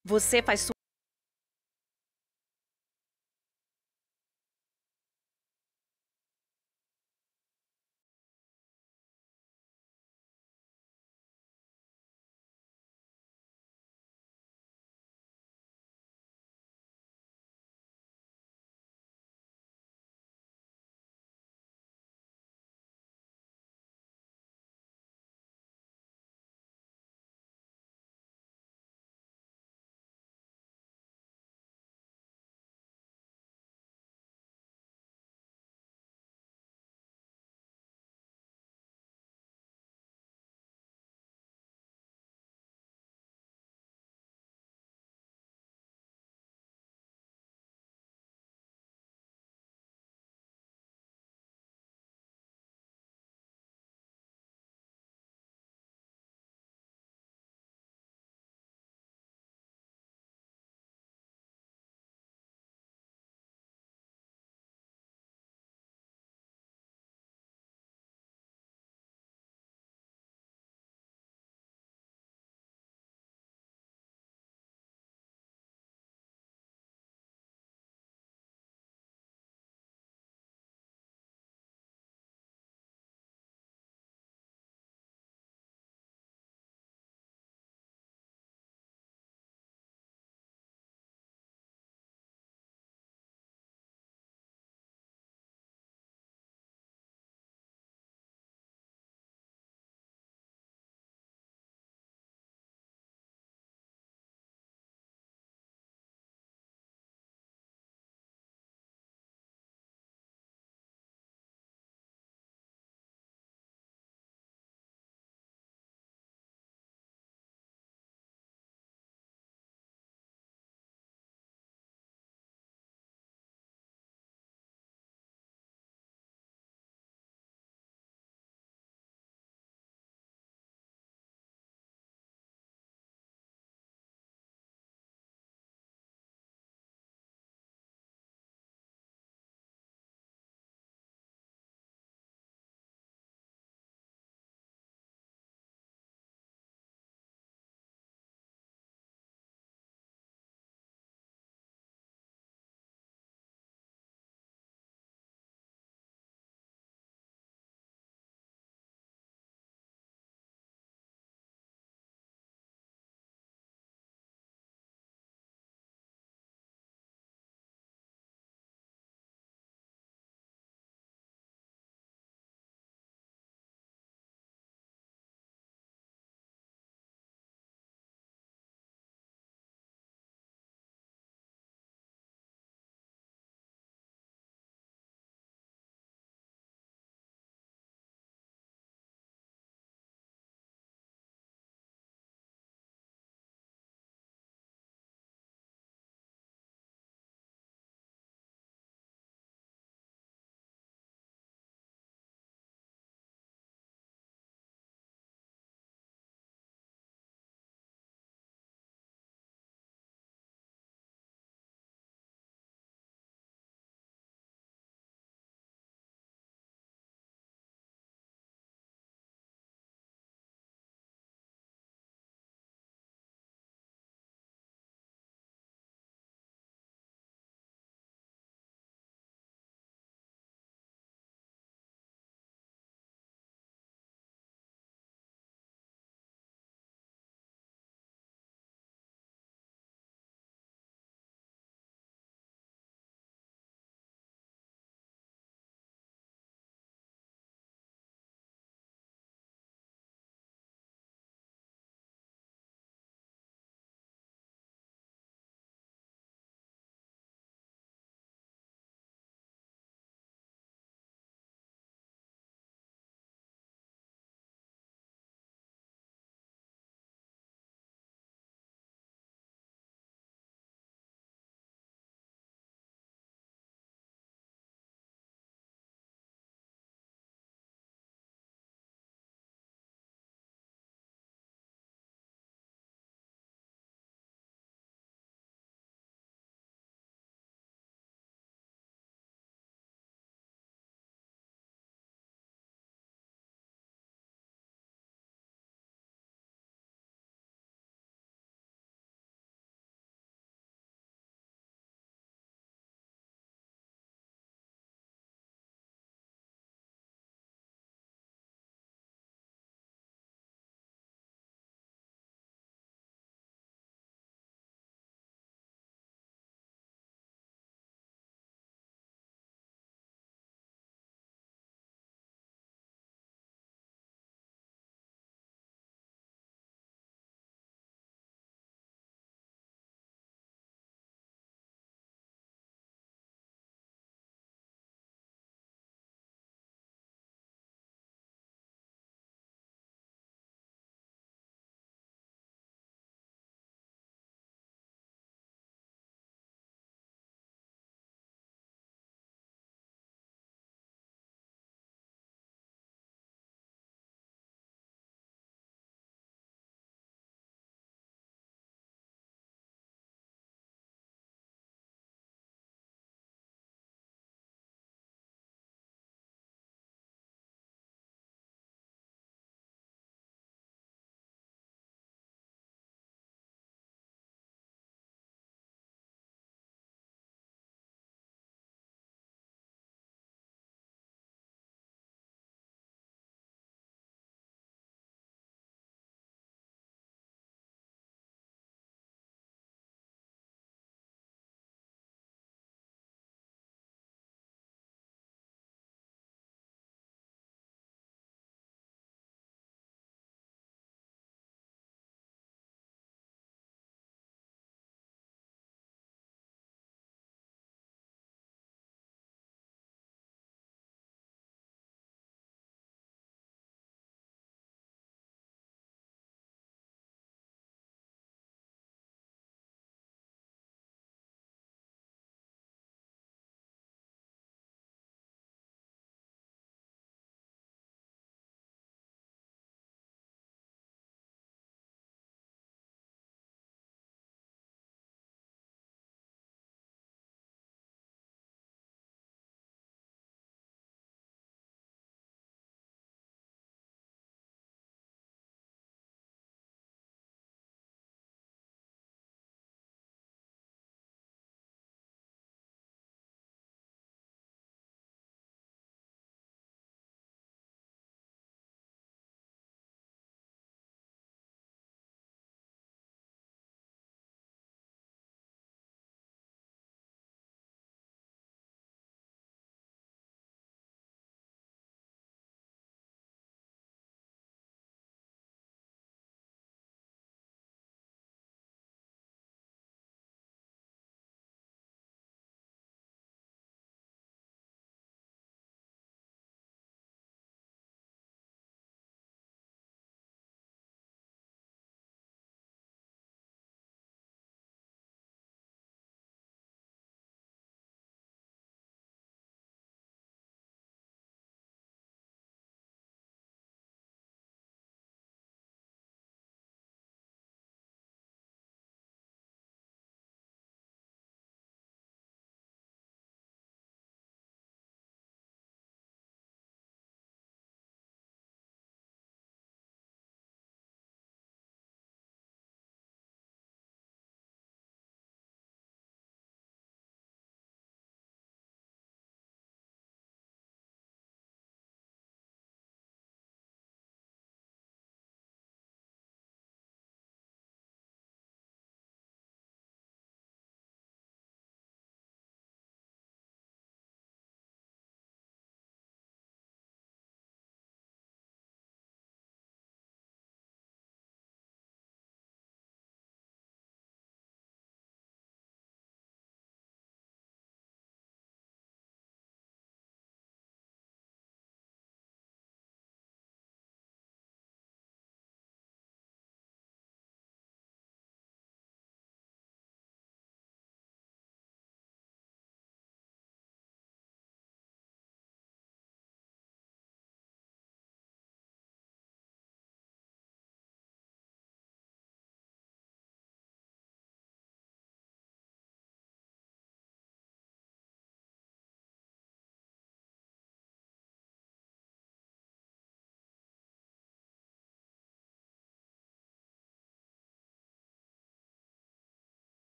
Você faz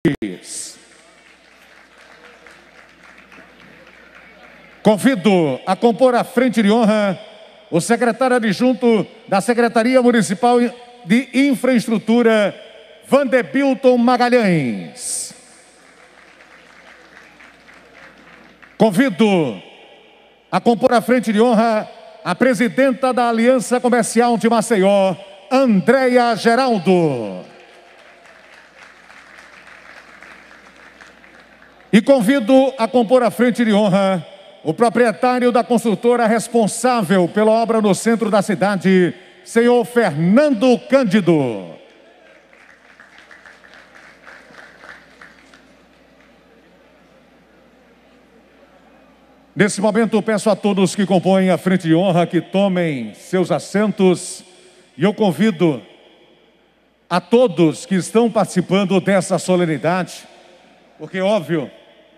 Convido a compor a frente de honra o secretário adjunto da Secretaria Municipal de Infraestrutura, Vandebilton Magalhães. Convido a compor a frente de honra a presidenta da Aliança Comercial de Maceió, Andréia Geraldo. E convido a compor a frente de honra o proprietário da construtora responsável pela obra no centro da cidade, senhor Fernando Cândido. Nesse momento, peço a todos que compõem a frente de honra que tomem seus assentos e eu convido a todos que estão participando dessa solenidade, porque, óbvio,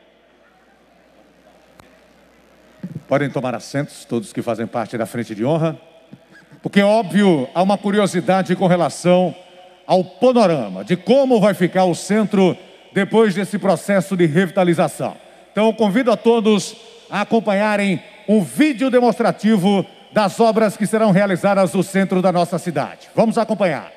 podem tomar assentos, todos que fazem parte da frente de honra, porque, óbvio, há uma curiosidade com relação ao panorama de como vai ficar o centro depois desse processo de revitalização. Então, eu convido a todos a acompanharem um vídeo demonstrativo das obras que serão realizadas no centro da nossa cidade. Vamos acompanhar.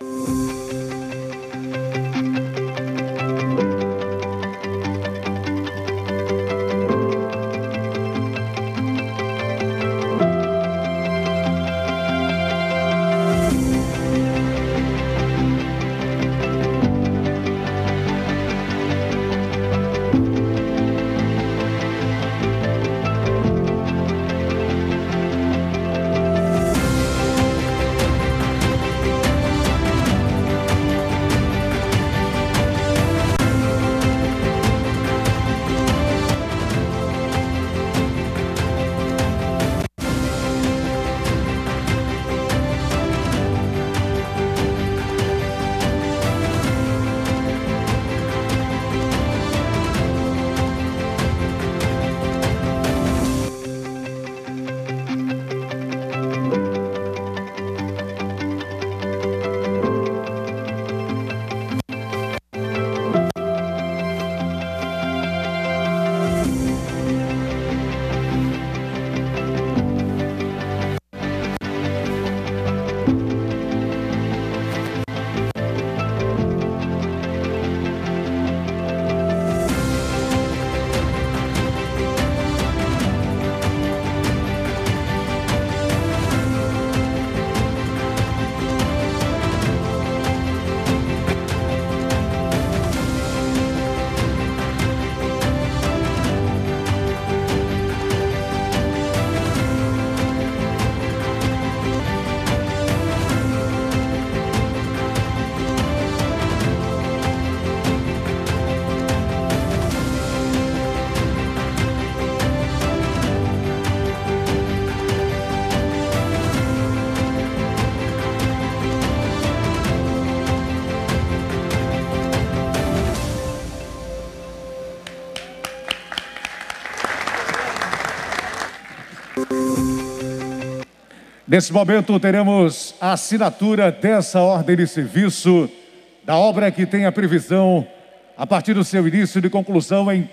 Nesse momento, teremos a assinatura dessa ordem de serviço da obra que tem a previsão, a partir do seu início de conclusão, em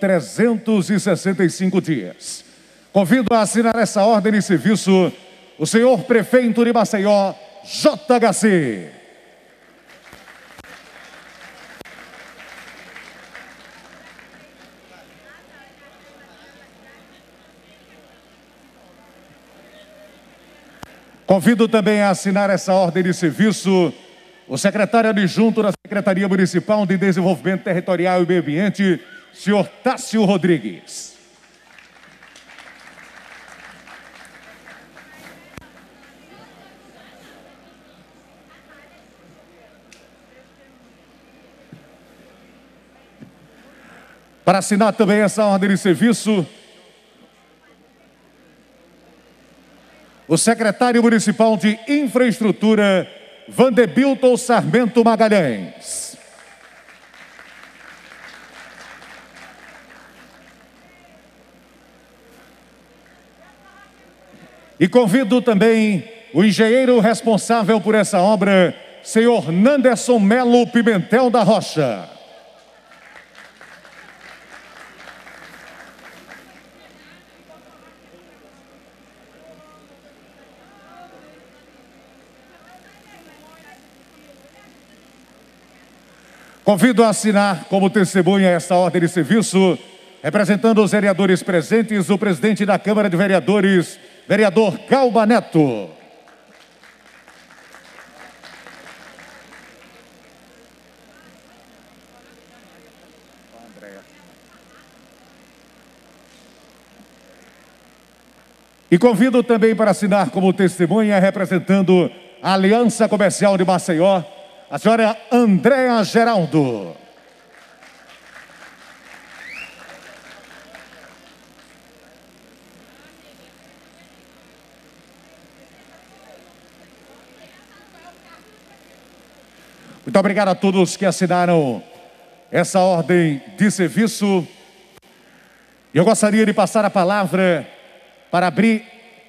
365 dias. Convido a assinar essa ordem de serviço o senhor prefeito de Maceió, JHC. Convido também a assinar essa ordem de serviço o secretário adjunto da Secretaria Municipal de Desenvolvimento Territorial e Meio Ambiente, senhor Tássio Rodrigues. Para assinar também essa ordem de serviço, o secretário municipal de Infraestrutura, Vandebilton Sarmento Magalhães. E convido também o engenheiro responsável por essa obra, senhor Nanderson Melo Pimentel da Rocha. Convido a assinar como testemunha esta ordem de serviço, representando os vereadores presentes, o presidente da Câmara de Vereadores, vereador Galba Neto. E convido também para assinar como testemunha, representando a Aliança Comercial de Maceió, a senhora Andréa Geraldo. Muito obrigado a todos que assinaram essa ordem de serviço. Eu gostaria de passar a palavra para abrir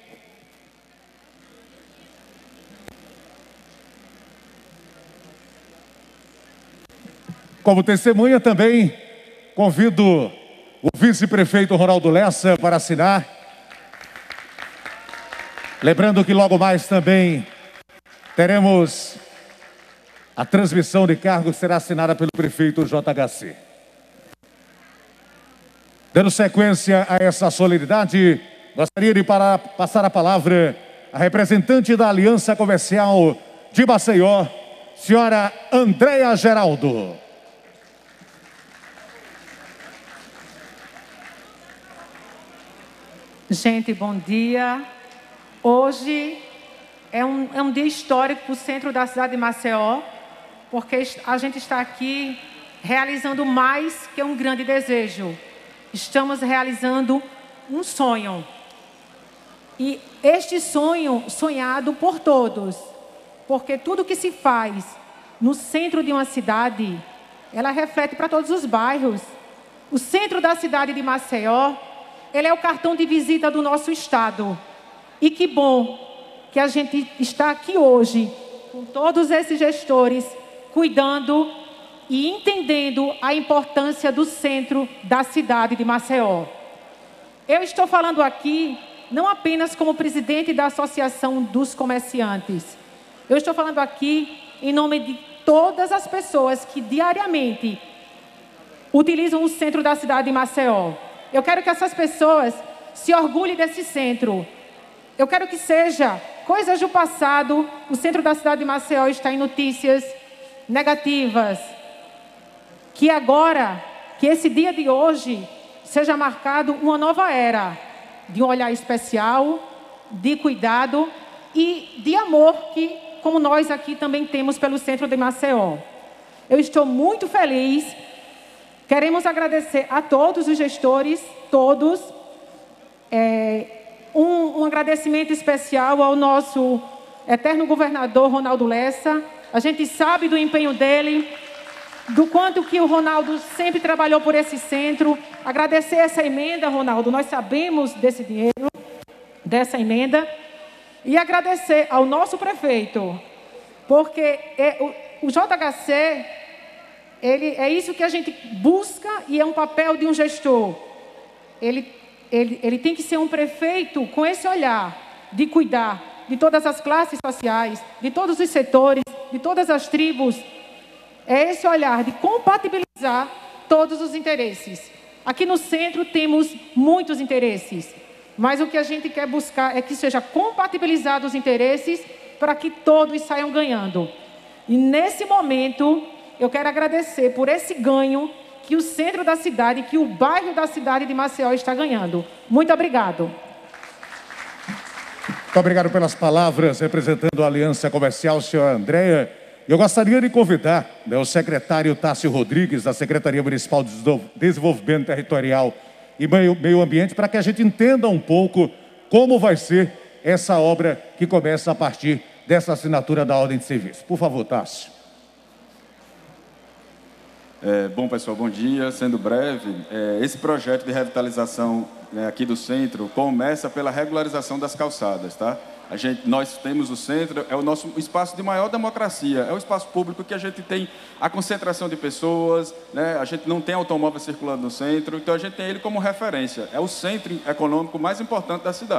como testemunha também. Convido o vice-prefeito Ronaldo Lessa para assinar. Lembrando que logo mais também teremos a transmissão de cargos, será assinada pelo prefeito JHC. Dando sequência a essa solenidade, gostaria de passar a palavra à representante da Aliança Comercial de Maceió, senhora Andréa Geraldo. Gente, bom dia. Hoje é um dia histórico para o centro da cidade de Maceió, porque a gente está aqui realizando mais que um grande desejo. Estamos realizando um sonho. E este sonho sonhado por todos, porque tudo que se faz no centro de uma cidade, ela reflete para todos os bairros. O centro da cidade de Maceió, ele é o cartão de visita do nosso estado. E que bom que a gente está aqui hoje, com todos esses gestores, cuidando e entendendo a importância do centro da cidade de Maceió. Eu estou falando aqui não apenas como presidente da Associação dos Comerciantes. Eu estou falando aqui em nome de todas as pessoas que diariamente utilizam o centro da cidade de Maceió. Eu quero que essas pessoas se orgulhem desse centro. Eu quero que seja coisas do passado. O centro da cidade de Maceió está em notícias negativas. Que agora, que esse dia de hoje, seja marcado uma nova era de um olhar especial, de cuidado e de amor que, como nós aqui também temos pelo centro de Maceió. Eu estou muito feliz. Queremos agradecer a todos os gestores, todos. Um agradecimento especial ao nosso eterno governador Ronaldo Lessa. A gente sabe do empenho dele, do quanto que o Ronaldo sempre trabalhou por esse centro. Agradecer essa emenda, Ronaldo, nós sabemos desse dinheiro, dessa emenda. E agradecer ao nosso prefeito, porque o JHC, é isso que a gente busca e é um papel de um gestor. Ele tem que ser um prefeito com esse olhar de cuidar de todas as classes sociais, de todos os setores, de todas as tribos. É esse olhar de compatibilizar todos os interesses. Aqui no centro temos muitos interesses, mas o que a gente quer buscar é que seja compatibilizados os interesses para que todos saiam ganhando. E nesse momento, eu quero agradecer por esse ganho que o centro da cidade, que o bairro da cidade de Maceió está ganhando. Muito obrigado. Muito obrigado pelas palavras, representando a Aliança Comercial, senhora Andréa. Eu gostaria de convidar o secretário Tássio Rodrigues, da Secretaria Municipal de Desenvolvimento Territorial e Meio Ambiente, para que a gente entenda um pouco como vai ser essa obra que começa a partir dessa assinatura da ordem de serviço. Por favor, Tássio. Bom, pessoal, bom dia. Sendo breve, esse projeto de revitalização aqui do centro começa pela regularização das calçadas, tá? Nós temos o centro, é o nosso espaço de maior democracia, é o espaço público que a gente tem a concentração de pessoas, né? A gente não tem automóvel circulando no centro, então a gente tem ele como referência. É o centro econômico mais importante da cidade.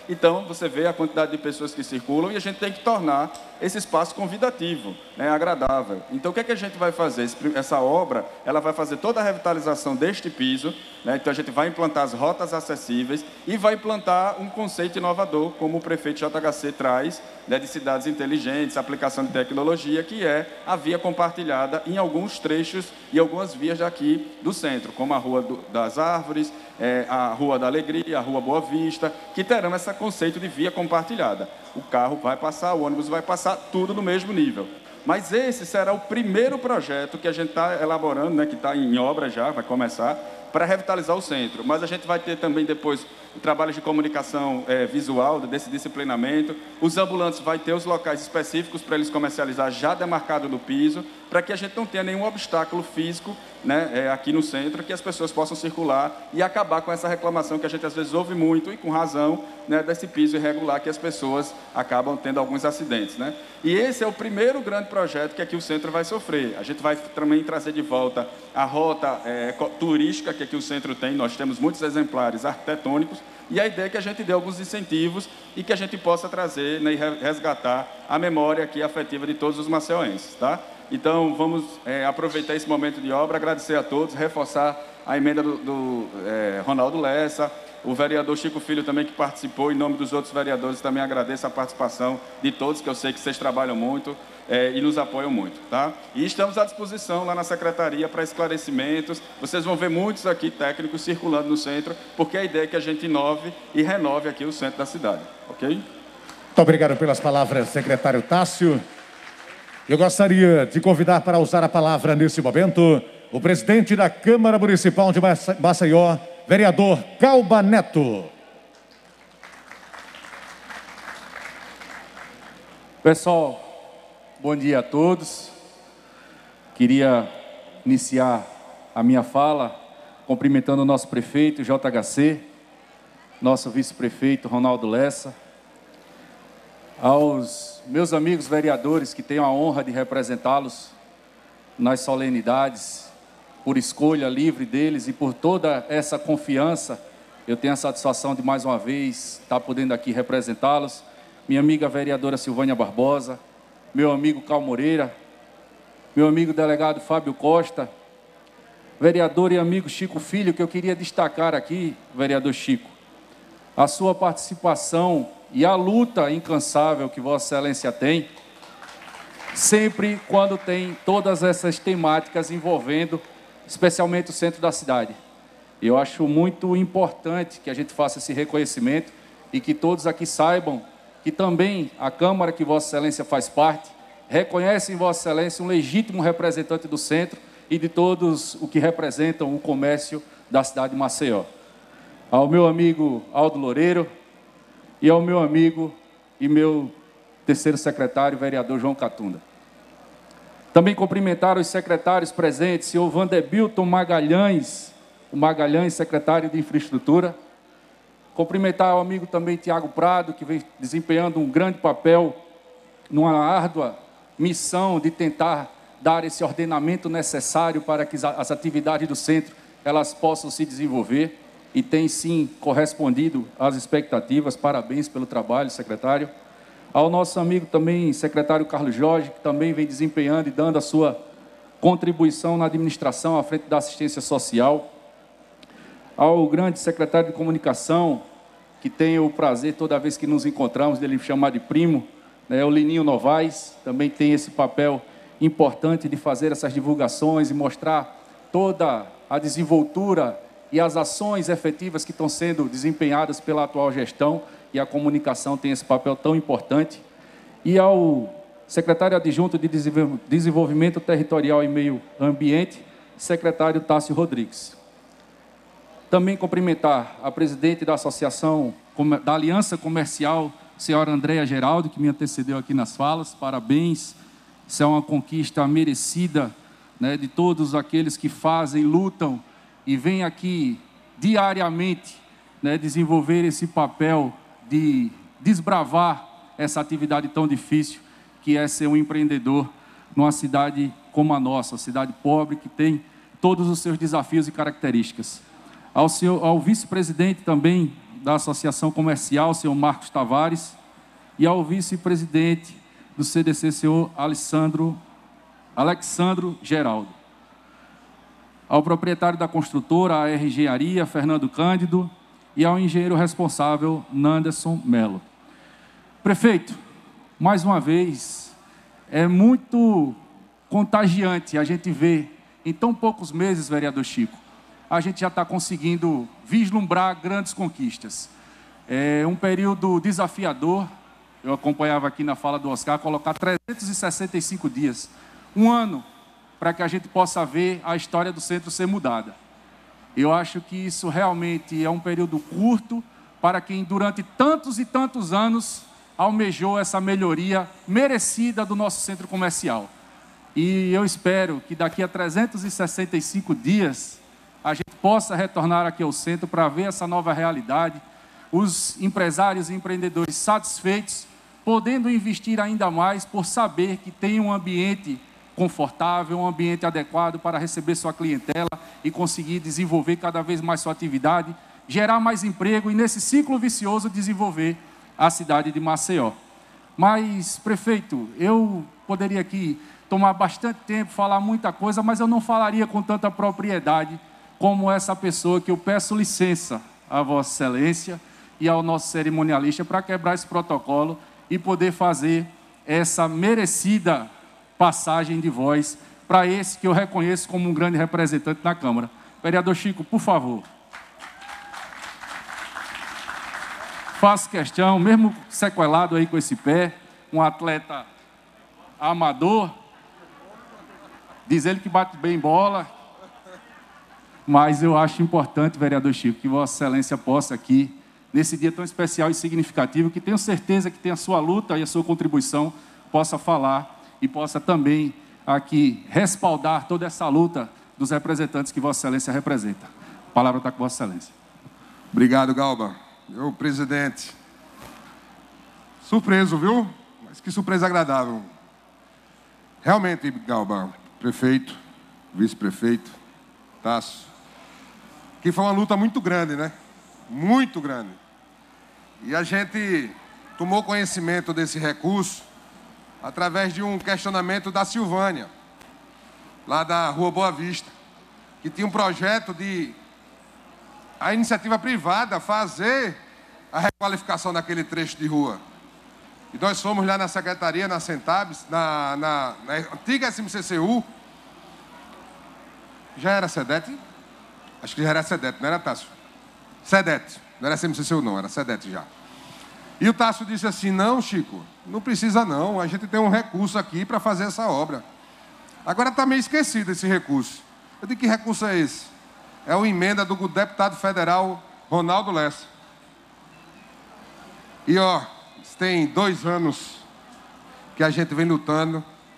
Então, você vê a quantidade de pessoas que circulam e a gente tem que tornar esse espaço convidativo, né, agradável. Então, o que é que a gente vai fazer? Essa obra, ela vai fazer toda a revitalização deste piso, né? Então, a gente vai implantar as rotas acessíveis e vai implantar um conceito inovador, como o prefeito JHC traz, né, de cidades inteligentes, aplicação de tecnologia, que é a via compartilhada em alguns trechos e algumas vias daqui do centro, como a Rua das Árvores, a Rua da Alegria, a Rua Boa Vista, que terão esse conceito de via compartilhada. O carro vai passar, o ônibus vai passar, tudo no mesmo nível. Mas esse será o primeiro projeto que a gente está elaborando, né, que está em obra já, vai começar, para revitalizar o centro. Mas a gente vai ter também depois o trabalho de comunicação visual, desse disciplinamento. Os ambulantes vão ter os locais específicos para eles comercializar já demarcado no piso, para que a gente não tenha nenhum obstáculo físico, né, aqui no centro, que as pessoas possam circular e acabar com essa reclamação que a gente às vezes ouve muito, e com razão, né, desse piso irregular que as pessoas acabam tendo alguns acidentes, né? E esse é o primeiro grande projeto que aqui o centro vai sofrer. A gente vai também trazer de volta a rota turística que aqui o centro tem. Nós temos muitos exemplares arquitetônicos, e a ideia é que a gente dê alguns incentivos e que a gente possa trazer, né, e resgatar a memória aqui afetiva de todos os maceoenses, tá? Então, vamos aproveitar esse momento de obra, agradecer a todos, reforçar a emenda do Ronaldo Lessa, o vereador Chico Filho também, que participou, em nome dos outros vereadores, também agradeço a participação de todos, que eu sei que vocês trabalham muito e nos apoiam muito, tá? E estamos à disposição lá na secretaria para esclarecimentos. Vocês vão ver muitos aqui técnicos circulando no centro, porque a ideia é que a gente inove e renove aqui o centro da cidade, ok? Muito obrigado pelas palavras, secretário Tássio. Eu gostaria de convidar para usar a palavra nesse momento o presidente da Câmara Municipal de Maceió, vereador Calba Neto. Pessoal, bom dia a todos. Queria iniciar a minha fala cumprimentando o nosso prefeito, JHC, nosso vice-prefeito, Ronaldo Lessa, aos meus amigos vereadores que tenho a honra de representá-los nas solenidades, por escolha livre deles e por toda essa confiança. Eu tenho a satisfação de mais uma vez estar podendo aqui representá-los. Minha amiga vereadora Silvânia Barbosa, meu amigo Cal Moreira, meu amigo delegado Fábio Costa, vereador e amigo Chico Filho, que eu queria destacar aqui, vereador Chico, a sua participação e a luta incansável que Vossa Excelência tem, sempre quando tem todas essas temáticas envolvendo especialmente o centro da cidade. Eu acho muito importante que a gente faça esse reconhecimento e que todos aqui saibam que também a Câmara que Vossa Excelência faz parte reconhece em Vossa Excelência um legítimo representante do centro e de todos o que representam o comércio da cidade de Maceió. Ao meu amigo Aldo Loureiro e ao meu amigo e meu terceiro secretário, vereador João Catunda. Também cumprimentar os secretários presentes, senhor Vanderbilton Magalhães, o Magalhães, secretário de Infraestrutura. Cumprimentar o amigo também Tiago Prado, que vem desempenhando um grande papel numa árdua missão de tentar dar esse ordenamento necessário para que as atividades do centro elas possam se desenvolver e tem sim correspondido às expectativas. Parabéns pelo trabalho, secretário. Ao nosso amigo também, secretário Carlos Jorge, que também vem desempenhando e dando a sua contribuição na administração à frente da assistência social. Ao grande secretário de comunicação, que tenho o prazer, toda vez que nos encontramos, dele me chamar de primo, né, o Lininho Novaes, também tem esse papel importante de fazer essas divulgações e mostrar toda a desenvoltura e as ações efetivas que estão sendo desempenhadas pela atual gestão, e a comunicação tem esse papel tão importante. E ao secretário adjunto de Desenvolvimento Territorial e Meio Ambiente, secretário Tássio Rodrigues. Também cumprimentar a presidente da Associação da Aliança Comercial, senhora Andréa Geraldo, que me antecedeu aqui nas falas. Parabéns, isso é uma conquista merecida, né, de todos aqueles que fazem, lutam e vêm aqui diariamente, né, desenvolver esse papel de desbravar essa atividade tão difícil que é ser um empreendedor numa cidade como a nossa, cidade pobre que tem todos os seus desafios e características. Ao vice-presidente também da Associação Comercial, senhor Marcos Tavares, e ao vice-presidente do CDC, senhor Alexandro Geraldo. Ao proprietário da construtora, a R Engenharia, Fernando Cândido, e ao engenheiro responsável, Nanderson Melo. Prefeito, mais uma vez, é muito contagiante a gente ver, em tão poucos meses, vereador Chico, a gente já está conseguindo vislumbrar grandes conquistas. É um período desafiador. Eu acompanhava aqui na fala do Oscar, colocar 365 dias, um ano, para que a gente possa ver a história do centro ser mudada. Eu acho que isso realmente é um período curto para quem durante tantos e tantos anos almejou essa melhoria merecida do nosso centro comercial. E eu espero que daqui a 365 dias a gente possa retornar aqui ao centro para ver essa nova realidade, os empresários e empreendedores satisfeitos, podendo investir ainda mais por saber que tem um ambiente confortável, um ambiente adequado para receber sua clientela e conseguir desenvolver cada vez mais sua atividade, gerar mais emprego e, nesse ciclo vicioso, desenvolver a cidade de Maceió. Mas, prefeito, eu poderia aqui tomar bastante tempo, falar muita coisa, mas eu não falaria com tanta propriedade como essa pessoa que eu peço licença a Vossa Excelência e ao nosso cerimonialista para quebrar esse protocolo e poder fazer essa merecida passagem de voz para esse que eu reconheço como um grande representante na Câmara. Vereador Chico, por favor. Faço questão, mesmo sequelado aí com esse pé, um atleta amador, diz ele que bate bem bola, mas eu acho importante, vereador Chico, que Vossa Excelência possa aqui, nesse dia tão especial e significativo, que tenho certeza que tem a sua luta e a sua contribuição, possa falar e possa também aqui respaldar toda essa luta dos representantes que Vossa Excelência representa. A palavra está com Vossa Excelência. Obrigado, Galba. Eu, presidente, surpreso, viu? Mas que surpresa agradável. Realmente, Galba, prefeito, vice-prefeito, Tasso, que foi uma luta muito grande, né? Muito grande. E a gente tomou conhecimento desse recurso através de um questionamento da Silvânia, lá da Rua Boa Vista, que tinha um projeto de a iniciativa privada fazer a requalificação daquele trecho de rua. E nós fomos lá na secretaria, na Centabs, na antiga SMCCU. Já era SEDET? Acho que já era SEDET, não era, Tássio? SEDET, não era SMCCU não, era SEDET já. E o Tássio disse assim, não, Chico, não precisa não, a gente tem um recurso aqui para fazer essa obra. Agora está meio esquecido esse recurso. Eu digo, que recurso é esse? É uma emenda do deputado federal Ronaldo Lessa. E, ó, tem 2 anos que a gente vem lutando.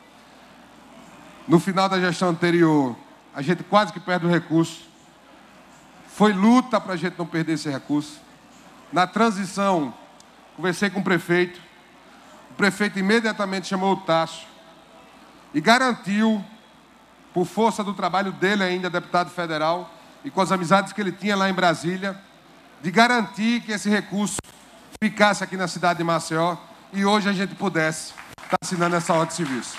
No final da gestão anterior, a gente quase que perde o recurso. Foi luta para a gente não perder esse recurso. Na transição, conversei com o prefeito imediatamente chamou o Tasso e garantiu, por força do trabalho dele ainda, deputado federal, e com as amizades que ele tinha lá em Brasília, de garantir que esse recurso ficasse aqui na cidade de Maceió e hoje a gente pudesse estar assinando essa ordem de serviço.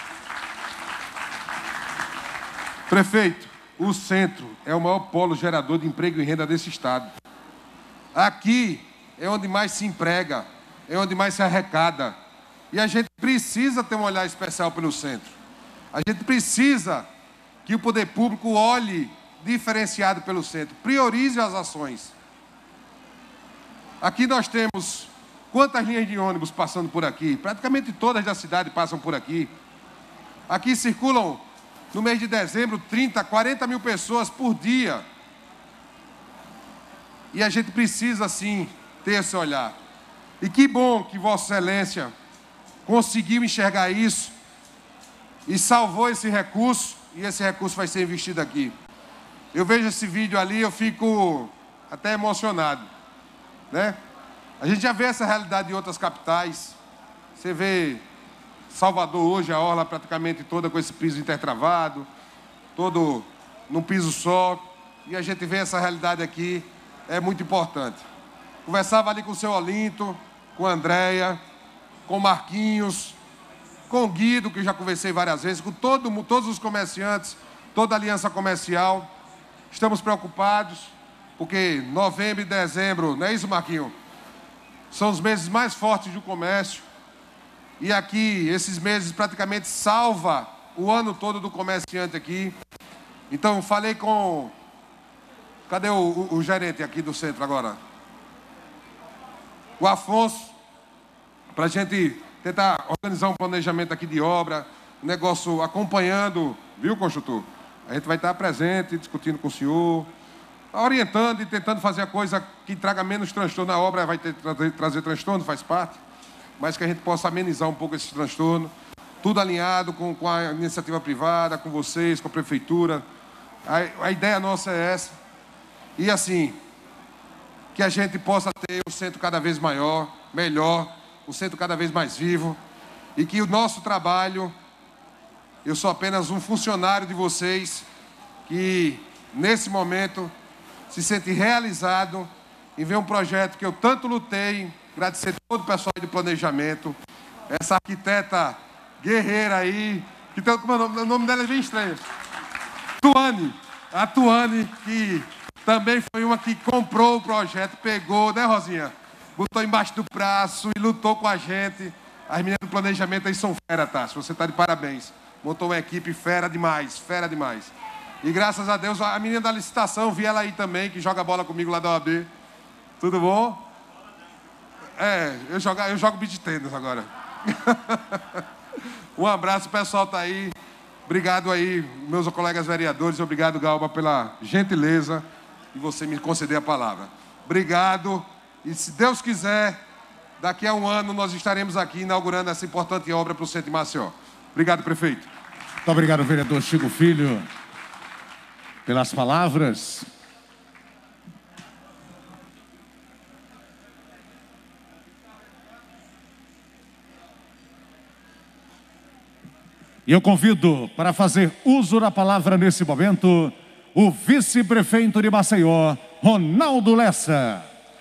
Prefeito, o centro é o maior polo gerador de emprego e renda desse estado. Aqui é onde mais se emprega, é onde mais se arrecada. E a gente precisa ter um olhar especial pelo centro. A gente precisa que o poder público olhe diferenciado pelo centro, priorize as ações. Aqui nós temos quantas linhas de ônibus passando por aqui? Praticamente todas da cidade passam por aqui. Aqui circulam, no mês de dezembro, 30, 40 mil pessoas por dia. E a gente precisa, sim, ter esse olhar. E que bom que Vossa Excelência conseguiu enxergar isso e salvou esse recurso, e esse recurso vai ser investido aqui. Eu vejo esse vídeo ali, eu fico até emocionado, né? A gente já vê essa realidade em outras capitais. Você vê Salvador hoje, a orla praticamente toda com esse piso intertravado, todo num piso só, e a gente vê essa realidade aqui, é muito importante. Conversava ali com o seu Olinto, com a Andréia, com o Marquinhos, com o Guido, que já conversei várias vezes, com todos os comerciantes, toda a aliança comercial. Estamos preocupados, porque novembro e dezembro, não é isso, Marquinhos? São os meses mais fortes do comércio. E aqui, esses meses praticamente salva o ano todo do comerciante aqui. Então, falei com... Cadê o gerente aqui do centro agora? O Afonso, para a gente tentar organizar um planejamento aqui de obra, negócio acompanhando, viu, construtor? A gente vai estar presente, discutindo com o senhor, orientando e tentando fazer a coisa que traga menos transtorno. A obra vai trazer transtorno, faz parte, mas que a gente possa amenizar um pouco esse transtorno. Tudo alinhado com a iniciativa privada, com vocês, com a prefeitura. A ideia nossa é essa. E assim, que a gente possa ter um centro cada vez maior, melhor, um centro cada vez mais vivo, e que o nosso trabalho, eu sou apenas um funcionário de vocês, que nesse momento se sente realizado em ver um projeto que eu tanto lutei, agradecer todo o pessoal de planejamento, essa arquiteta guerreira aí, que tem, o nome dela é bem estranho, a Tuane, que também foi uma que comprou o projeto, pegou, né, Rosinha? Botou embaixo do braço e lutou com a gente. As meninas do planejamento aí são fera, tá? Você está de parabéns. Montou uma equipe fera demais, fera demais. E graças a Deus, a menina da licitação, vi ela aí também, que joga bola comigo lá da OAB. Tudo bom? É, eu jogo beach tennis agora. Um abraço, o pessoal tá aí. Obrigado aí, meus colegas vereadores. Obrigado, Galba, pela gentileza de você me conceder a palavra. Obrigado. E se Deus quiser, daqui a um ano nós estaremos aqui inaugurando essa importante obra para o centro de Maceió. Obrigado, prefeito. Muito obrigado, vereador Chico Filho, pelas palavras. E eu convido para fazer uso da palavra nesse momento o vice-prefeito de Maceió, Ronaldo Lessa.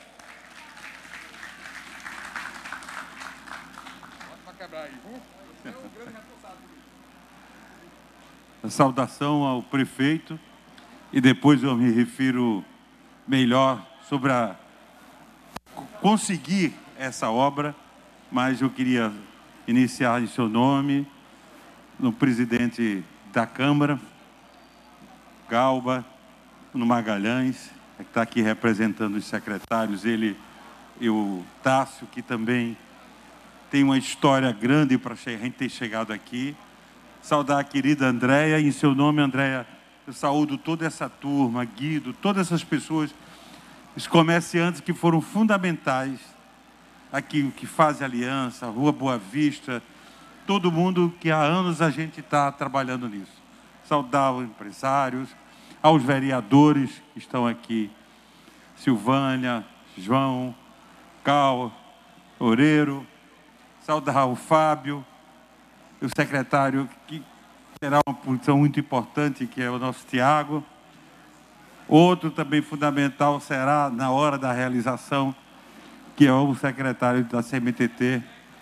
Saudação ao prefeito e depois eu me refiro melhor sobre conseguir essa obra, mas eu queria iniciar em seu nome, no presidente da Câmara, Galba, no Magalhães, que está aqui representando os secretários, ele e o Tássio, que também tem uma história grande para a gente ter chegado aqui. Saudar a querida Andréia, em seu nome, Andréia, eu saúdo toda essa turma, Guido, todas essas pessoas, os comerciantes que foram fundamentais aqui, que fazem aliança, Rua Boa Vista, todo mundo que há anos a gente está trabalhando nisso. Saudar os empresários, aos vereadores que estão aqui, Silvânia, João, Cal, Oreiro, saudar o Fábio, o secretário que terá uma função muito importante, que é o nosso Tiago. Outro também fundamental será na hora da realização, que é o secretário da CMTT,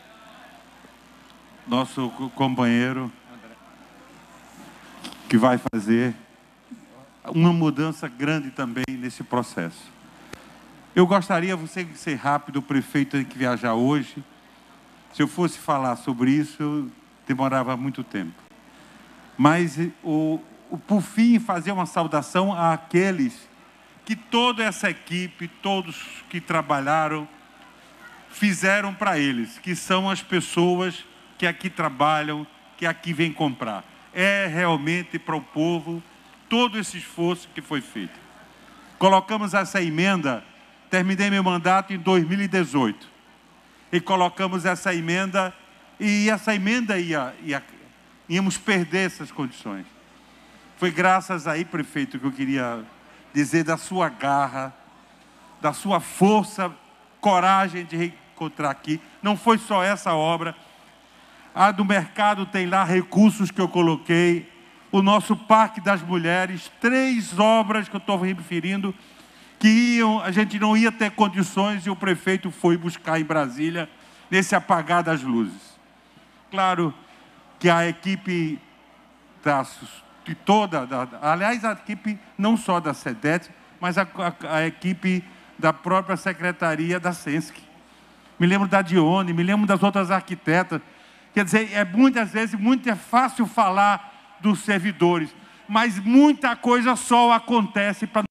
nosso companheiro, que vai fazer uma mudança grande também nesse processo. Eu gostaria, você ser rápido, o prefeito tem que viajar hoje. Se eu fosse falar sobre isso, demorava muito tempo. Mas, por fim, fazer uma saudação àqueles que toda essa equipe, todos que trabalharam, fizeram para eles, que são as pessoas que aqui trabalham, que aqui vêm comprar. É realmente para o povo todo esse esforço que foi feito. Colocamos essa emenda, terminei meu mandato em 2018, e colocamos essa emenda, e essa emenda íamos perder essas condições. Foi graças aí, prefeito, que eu queria dizer da sua garra, da sua força, coragem de reencontrar aqui. Não foi só essa obra. A do mercado tem lá recursos que eu coloquei. O nosso Parque das Mulheres, 3 obras que eu estou me referindo, que a gente não ia ter condições, e o prefeito foi buscar em Brasília, nesse apagar das luzes. Claro que a equipe de toda, aliás, a equipe não só da SEDET, mas a equipe da própria Secretaria da SENSC. Me lembro da Dione, me lembro das outras arquitetas. Quer dizer, muitas vezes muito é fácil falar dos servidores, mas muita coisa só acontece para...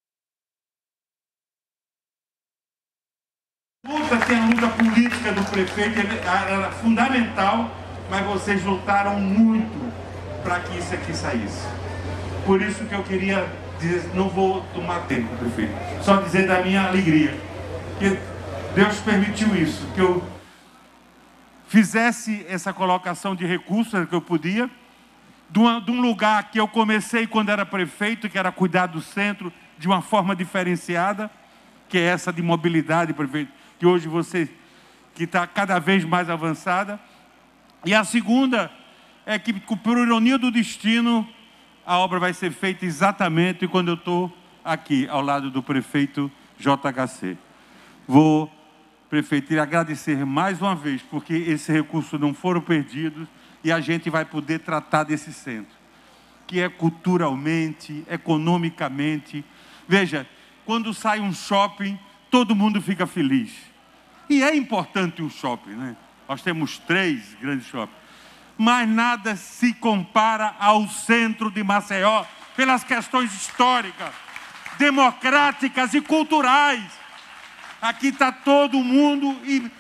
Tem a luta política do prefeito, era fundamental, mas vocês lutaram muito para que isso aqui saísse. Por isso que eu queria dizer, não vou tomar tempo, prefeito, só dizer da minha alegria, que Deus permitiu isso, que eu fizesse essa colocação de recursos que eu podia, de um lugar que eu comecei quando era prefeito, que era cuidar do centro de uma forma diferenciada, que é essa de mobilidade, prefeito, que hoje você, que está cada vez mais avançada. E a segunda é que, por ironia do destino, a obra vai ser feita exatamente quando eu estou aqui, ao lado do prefeito JHC. Vou, prefeito, agradecer mais uma vez, porque esses recursos não foram perdidos e a gente vai poder tratar desse centro, que é culturalmente, economicamente. Veja, quando sai um shopping, todo mundo fica feliz. E é importante um shopping, né? Nós temos 3 grandes shoppings. Mas nada se compara ao centro de Maceió, pelas questões históricas, democráticas e culturais. Aqui está todo mundo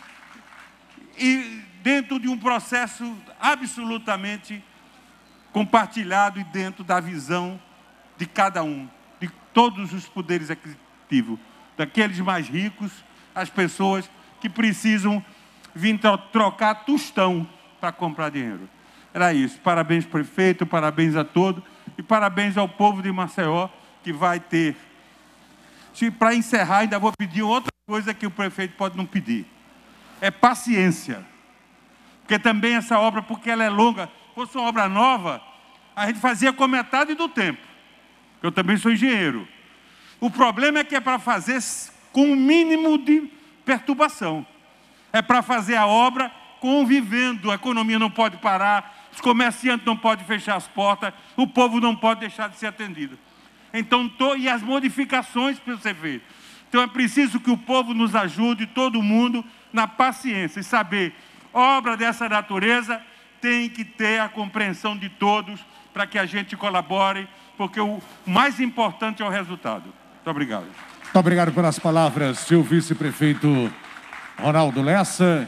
e dentro de um processo absolutamente compartilhado e dentro da visão de cada um, de todos os poderes executivos, daqueles mais ricos, as pessoas que precisam vir trocar tostão para comprar dinheiro. Era isso. Parabéns, prefeito, parabéns a todos e parabéns ao povo de Maceió, que vai ter. Para encerrar, ainda vou pedir outra coisa que o prefeito pode não pedir. É paciência. Porque também essa obra, porque ela é longa, se fosse uma obra nova, a gente fazia com metade do tempo. Eu também sou engenheiro. O problema é que é para fazer com o mínimo de perturbação. É para fazer a obra convivendo, a economia não pode parar, os comerciantes não podem fechar as portas, o povo não pode deixar de ser atendido. Então, e as modificações para você ver. Então é preciso que o povo nos ajude, todo mundo, na paciência e saber, obra dessa natureza tem que ter a compreensão de todos para que a gente colabore, porque o mais importante é o resultado. Muito obrigado. Muito obrigado pelas palavras, seu vice-prefeito Ronaldo Lessa.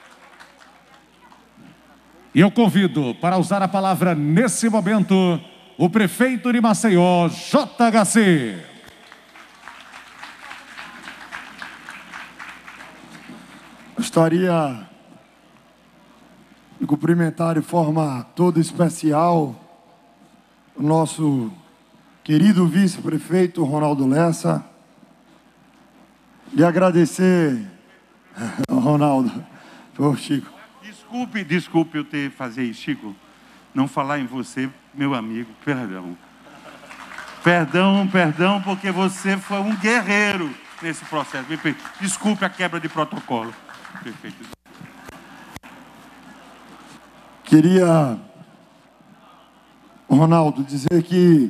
E eu convido para usar a palavra nesse momento o prefeito de Maceió, JHC. Gostaria de cumprimentar de forma toda especial o nosso querido vice-prefeito Ronaldo Lessa, e agradecer, Ronaldo, por Chico. Desculpe eu ter fazer isso, Chico. Não falar em você, meu amigo, perdão. Perdão, porque você foi um guerreiro nesse processo. Desculpe a quebra de protocolo. Perfeito. Queria, Ronaldo, dizer que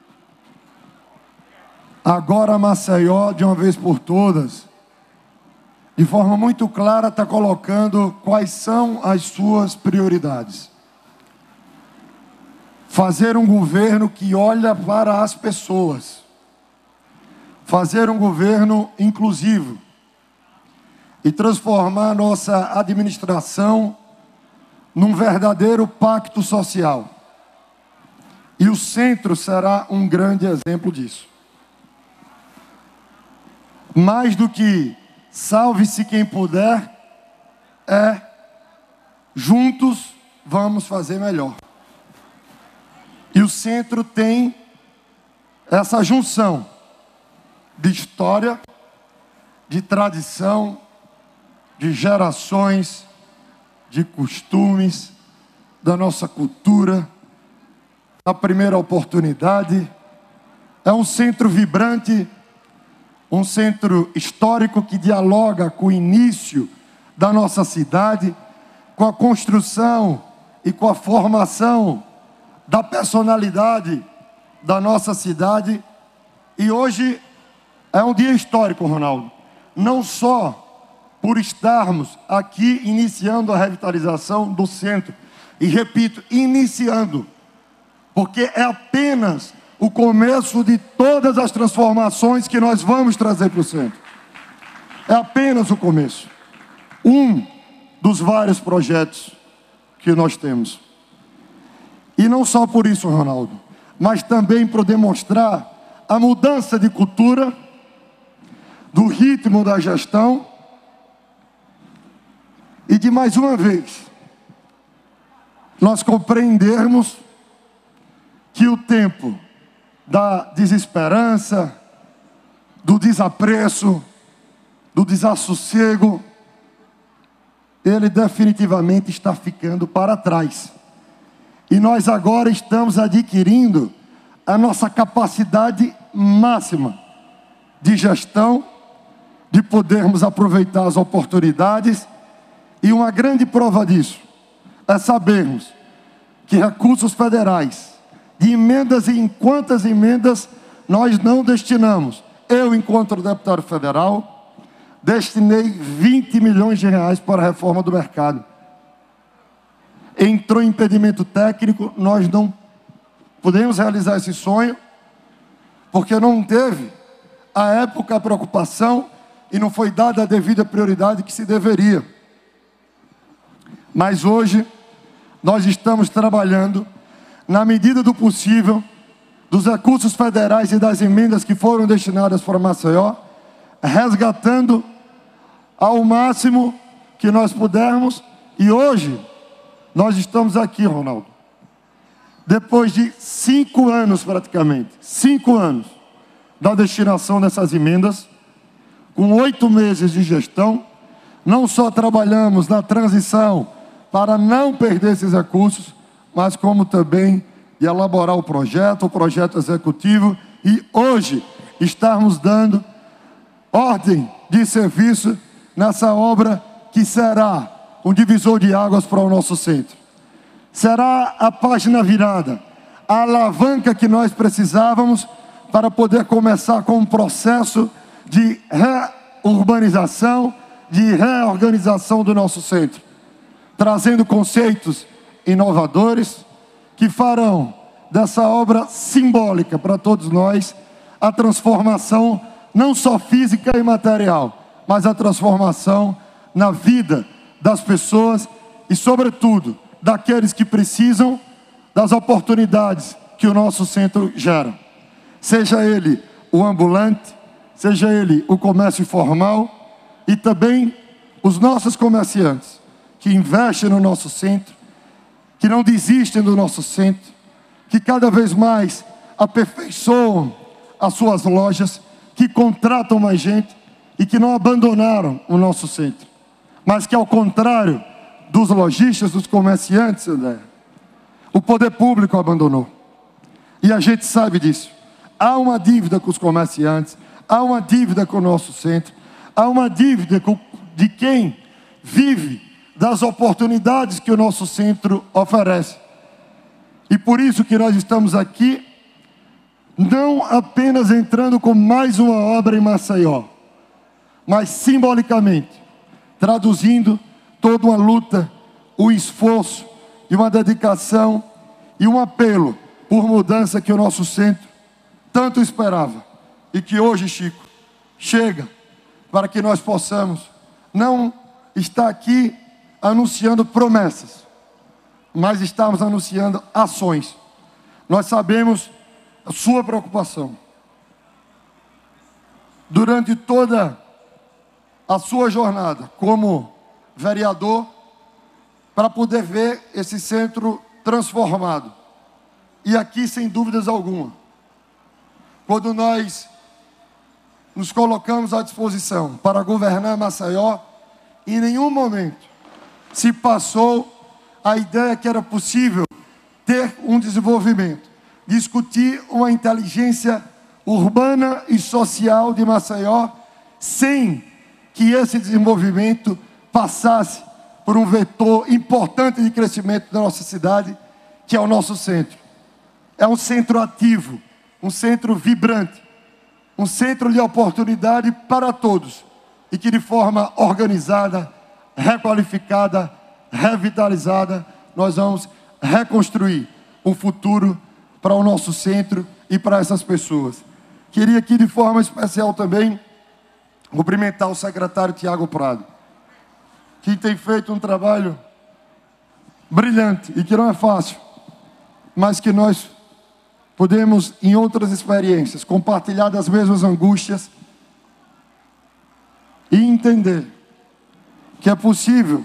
agora Maceió, de uma vez por todas, de forma muito clara, está colocando quais são as suas prioridades. Fazer um governo que olha para as pessoas. Fazer um governo inclusivo. E transformar nossa administração num verdadeiro pacto social. E o centro será um grande exemplo disso. Mais do que salve-se quem puder, juntos vamos fazer melhor. E o centro tem essa junção de história, de tradição, de gerações, de costumes, da nossa cultura, da primeira oportunidade. É um centro vibrante, um centro histórico que dialoga com o início da nossa cidade, com a construção e com a formação da personalidade da nossa cidade. E hoje é um dia histórico, Ronaldo, não só por estarmos aqui iniciando a revitalização do centro, e repito, iniciando, porque é apenas o começo de todas as transformações que nós vamos trazer para o centro. É apenas o começo. Um dos vários projetos que nós temos. E não só por isso, Ronaldo, mas também para demonstrar a mudança de cultura, do ritmo da gestão, e de mais uma vez, nós compreendermos que o tempo da desesperança, do desapreço, do desassossego, ele definitivamente está ficando para trás. E nós agora estamos adquirindo a nossa capacidade máxima de gestão, de podermos aproveitar as oportunidades. E uma grande prova disso é sabermos que recursos federais, de emendas e em quantas emendas nós não destinamos. Eu, enquanto deputado federal, destinei 20 milhões de reais para a reforma do mercado. Entrou impedimento técnico, nós não podemos realizar esse sonho, porque não teve, à época, a preocupação e não foi dada a devida prioridade que se deveria. Mas hoje, nós estamos trabalhando, na medida do possível, dos recursos federais e das emendas que foram destinadas para Maceió, resgatando ao máximo que nós pudermos. E hoje, nós estamos aqui, Ronaldo, depois de 5 anos praticamente, 5 anos da destinação dessas emendas, com 8 meses de gestão, não só trabalhamos na transição para não perder esses recursos, mas como também de elaborar o projeto executivo, e hoje estarmos dando ordem de serviço nessa obra que será um divisor de águas para o nosso centro. Será a página virada, a alavanca que nós precisávamos para poder começar com um processo de reurbanização, de reorganização do nosso centro, trazendo conceitos inovadores que farão dessa obra simbólica para todos nós a transformação não só física e material, mas a transformação na vida das pessoas e, sobretudo, daqueles que precisam das oportunidades que o nosso centro gera. Seja ele o ambulante, seja ele o comércio informal e também os nossos comerciantes que investem no nosso centro, que não desistem do nosso centro, que cada vez mais aperfeiçoam as suas lojas, que contratam mais gente e que não abandonaram o nosso centro, mas que, ao contrário dos lojistas, dos comerciantes, André, o poder público abandonou. E a gente sabe disso. Há uma dívida com os comerciantes, há uma dívida com o nosso centro, há uma dívida de quem vive das oportunidades que o nosso centro oferece. E por isso que nós estamos aqui, não apenas entrando com mais uma obra em Maceió, mas simbolicamente traduzindo toda uma luta, o esforço e uma dedicação e um apelo por mudança que o nosso centro tanto esperava e que hoje, Chico, chega para que nós possamos não estar aqui anunciando promessas, mas estamos anunciando ações. Nós sabemos a sua preocupação. Durante toda a sua jornada como vereador, para poder ver esse centro transformado. E aqui, sem dúvidas alguma, quando nós nos colocamos à disposição para governar Maceió, em nenhum momento se passou a ideia que era possível ter um desenvolvimento, discutir uma inteligência urbana e social de Maceió, sem que esse desenvolvimento passasse por um vetor importante de crescimento da nossa cidade, que é o nosso centro. É um centro ativo, um centro vibrante, um centro de oportunidade para todos, e que de forma organizada, requalificada, revitalizada, nós vamos reconstruir um futuro para o nosso centro e para essas pessoas. Queria aqui de forma especial também cumprimentar o secretário Tiago Prado, que tem feito um trabalho brilhante e que não é fácil, mas que nós podemos, em outras experiências, compartilhar das mesmas angústias e entender que é possível,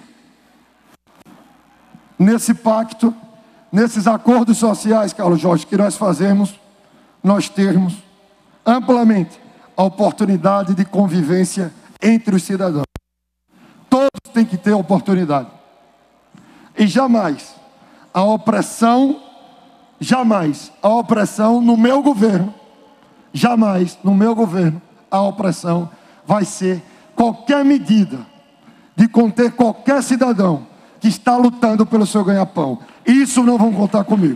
nesse pacto, nesses acordos sociais, Carlos Jorge, que nós fazemos, nós termos amplamente a oportunidade de convivência entre os cidadãos. Todos têm que ter oportunidade. E jamais a opressão no meu governo, jamais no meu governo, a opressão vai ser qualquer medida de conter qualquer cidadão que está lutando pelo seu ganha-pão. Isso não vão contar comigo.